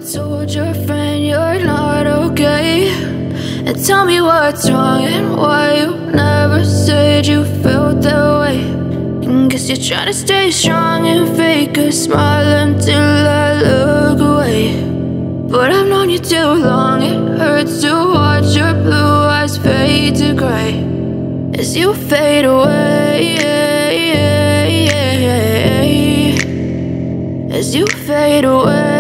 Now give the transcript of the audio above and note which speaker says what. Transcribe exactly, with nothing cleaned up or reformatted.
Speaker 1: told your friend you're not okay, and tell me what's wrong and why you never said you felt that way. And guess you're trying to stay strong and fake a smile until I look away. But I've known you too long, it hurts to watch your blue eyes fade to gray as you fade away, as you fade away.